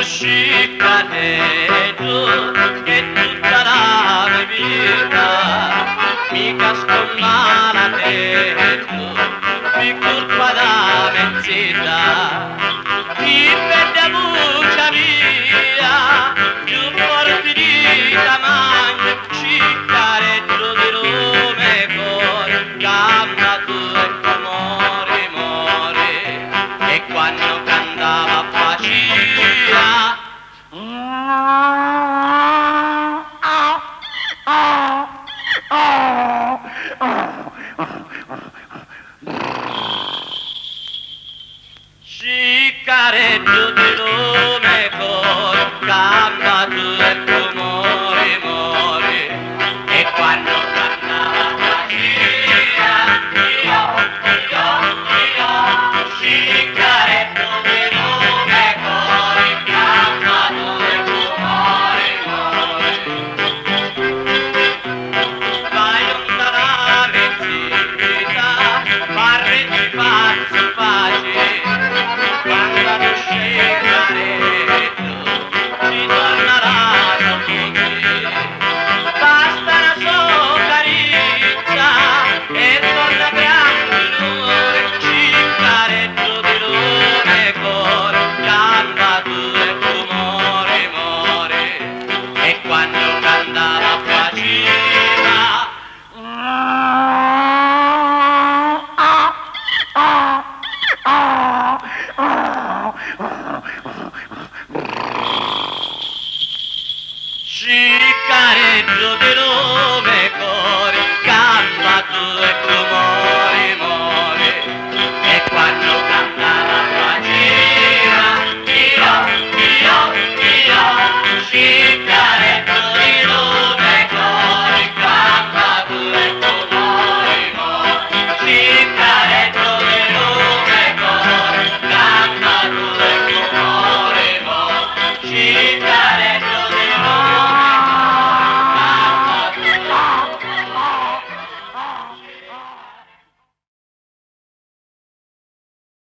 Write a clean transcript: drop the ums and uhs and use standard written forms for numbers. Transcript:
sciccateggio che tutta la mia vita mica sto malateggio per colpa da mezzita chi perde voce mia più forte di tamagno sciccateggio di Rome cuore cambia tu e tu mori e quando cantava faccia sciccareggio di Rome col canta tu e tu mori e quando cantava faccia sciccareggio di Rome col canta tu e tu mori vai onda la mezzita parre di pazzo pace quando lo sciccareggio ci tornerà da tutti basta una sola carezza e torna grande onore sciccareggio di Rome cor canta tu e tu mori e quando cantava faceva sciccareggio di Rome